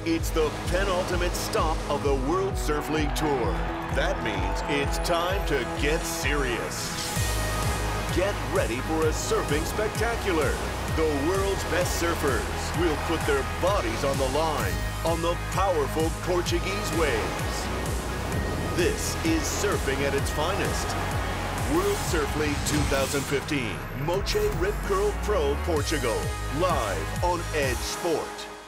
It's the penultimate stop of the World Surf League Tour. That means it's time to get serious. Get ready for a surfing spectacular. The world's best surfers will put their bodies on the line on the powerful Portuguese waves. This is surfing at its finest. World Surf League 2015, Moche Rip Curl Pro Portugal, live on EDGE Sport.